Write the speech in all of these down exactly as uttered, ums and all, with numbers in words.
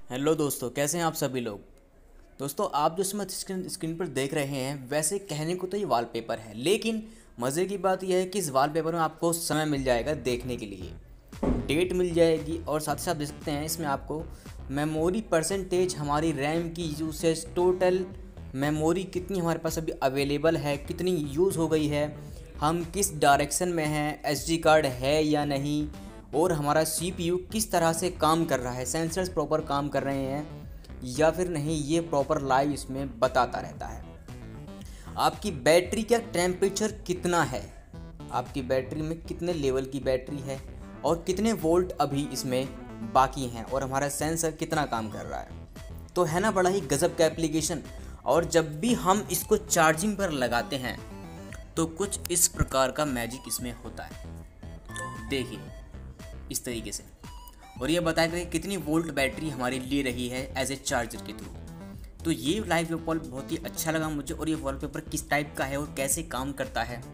Hello दोस्तों, कैसे हैं आप सभी लोग। दोस्तों, आप जो इसमें स्क्रीन स्क्रीन पर देख रहे हैं, वैसे कहने को तो ये वॉलपेपर है, लेकिन मज़े की बात यह है कि इस वॉलपेपर में आपको समय मिल जाएगा देखने के लिए, डेट मिल जाएगी और साथ ही साथ देख सकते हैं इसमें आपको मेमोरी परसेंटेज, हमारी रैम की यूसेज, टोटल मेमोरी कितनी हमारे पास अभी अवेलेबल है, कितनी यूज़ हो गई है, हम किस डायरेक्शन में हैं, एसडी कार्ड है या नहीं, और हमारा सीपीयू किस तरह से काम कर रहा है, सेंसर्स प्रॉपर काम कर रहे हैं या फिर नहीं, ये प्रॉपर लाइव इसमें बताता रहता है। आपकी बैटरी का टेम्परेचर कितना है, आपकी बैटरी में कितने लेवल की बैटरी है और कितने वोल्ट अभी इसमें बाकी हैं, और हमारा सेंसर कितना काम कर रहा है। तो है ना बड़ा ही गज़ब का एप्लीकेशन। और जब भी हम इसको चार्जिंग पर लगाते हैं तो कुछ इस प्रकार का मैजिक इसमें होता है, देखिए इस तरीके से, और ये बताएगा कि कितनी वोल्ट बैटरी हमारी ले रही है एज ए चार्जर के थ्रू। तो ये लाइव वॉलपेपर बहुत ही अच्छा लगा मुझे, और ये वॉलपेपर किस टाइप का है और कैसे काम करता है,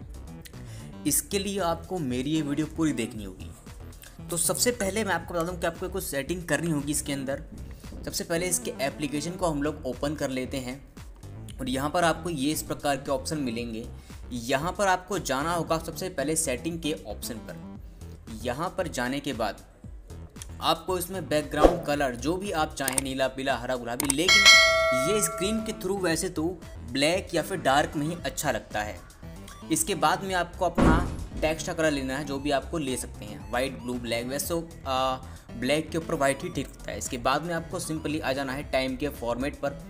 इसके लिए आपको मेरी ये वीडियो पूरी देखनी होगी। तो सबसे पहले मैं आपको बता दूं कि आपको कुछ सेटिंग करनी होगी इसके अंदर। सबसे पहले इसके एप्लीकेशन को हम लोग ओपन कर लेते हैं, और यहाँ पर आपको ये इस प्रकार के ऑप्शन मिलेंगे। यहाँ पर आपको जाना होगा सबसे पहले सेटिंग के ऑप्शन पर। यहाँ पर जाने के बाद आपको इसमें बैकग्राउंड कलर जो भी आप चाहें, नीला, पीला, हरा, गुलाबी, लेकिन ये स्क्रीन के थ्रू वैसे तो ब्लैक या फिर डार्क में ही अच्छा लगता है। इसके बाद में आपको अपना टेक्स्ट का कलर लेना है, जो भी आपको ले सकते हैं, वाइट, ब्लू, ब्लैक। वैसे तो ब्लैक के ऊपर वाइट ही ठीक लगता है। इसके बाद में आपको सिंपली आ जाना है टाइम के फॉर्मेट पर।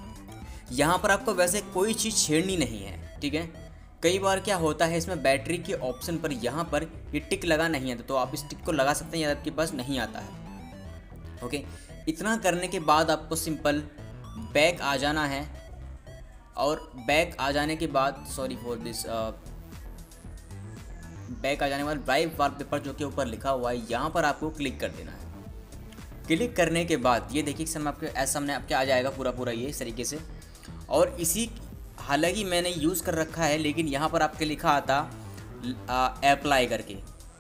यहाँ पर आपको वैसे कोई चीज़ छेड़नी नहीं है, ठीक है। कई बार क्या होता है, इसमें बैटरी के ऑप्शन पर यहाँ पर ये टिक लगा नहीं आता, तो आप इस टिक को लगा सकते हैं, या आपके पास नहीं आता है। ओके, इतना करने के बाद आपको सिंपल बैक आ जाना है, और बैक आ जाने के बाद सॉरी फॉर दिस बैक आ जाने के बाद ड्राइव वॉलपेपर जो के ऊपर लिखा हुआ है, यहाँ पर आपको क्लिक कर देना है। क्लिक करने के बाद ये देखिए समय आपके ऐसा सामने आपके आ जाएगा पूरा पूरा ये इस तरीके से। और इसी, हालांकि मैंने यूज़ कर रखा है, लेकिन यहाँ पर आपके लिखा आता अप्लाई करके,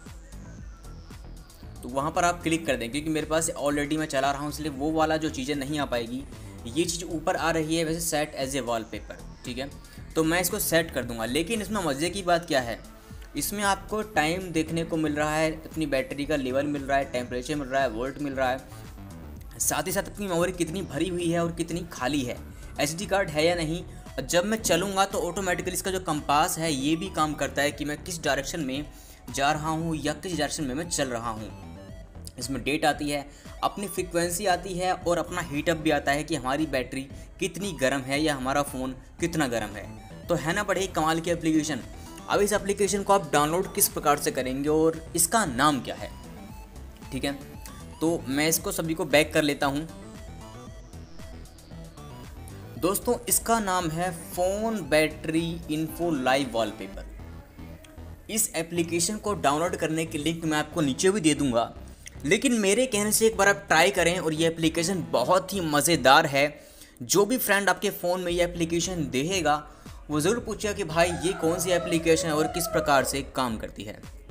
तो वहाँ पर आप क्लिक कर दें, क्योंकि मेरे पास ऑलरेडी मैं चला रहा हूँ, इसलिए वो वाला जो चीज़ें नहीं आ पाएगी। ये चीज़ ऊपर आ रही है वैसे सेट एज ए वॉलपेपर, ठीक है, तो मैं इसको सेट कर दूँगा। लेकिन इसमें मज़े की बात क्या है, इसमें आपको टाइम देखने को मिल रहा है, अपनी बैटरी का लेवल मिल रहा है, टेम्परेचर मिल रहा है, वोल्ट मिल रहा है, साथ ही साथ अपनी मेमोरी कितनी भरी हुई है और कितनी खाली है, एसडी कार्ड है या नहीं। जब मैं चलूँगा तो ऑटोमेटिकली इसका जो कंपास है ये भी काम करता है कि मैं किस डायरेक्शन में जा रहा हूँ या किस डायरेक्शन में मैं चल रहा हूँ। इसमें डेट आती है, अपनी फ्रीक्वेंसी आती है, और अपना हीटअप भी आता है कि हमारी बैटरी कितनी गर्म है या हमारा फ़ोन कितना गर्म है। तो है ना बड़े ही कमाल की एप्लीकेशन। अब इस एप्लीकेशन को आप डाउनलोड किस प्रकार से करेंगे और इसका नाम क्या है, ठीक है, तो मैं इसको सभी को बैक कर लेता हूँ। दोस्तों, इसका नाम है phone battery info live wallpaper. इस एप्लीकेशन को डाउनलोड करने की लिंक मैं आपको नीचे भी दे दूंगा, लेकिन मेरे कहने से एक बार आप ट्राई करें, और ये एप्लीकेशन बहुत ही मज़ेदार है। जो भी फ्रेंड आपके फ़ोन में ये एप्लीकेशन देखेगा वो ज़रूर पूछेगा कि भाई ये कौन सी एप्लीकेशन है और किस प्रकार से काम करती है।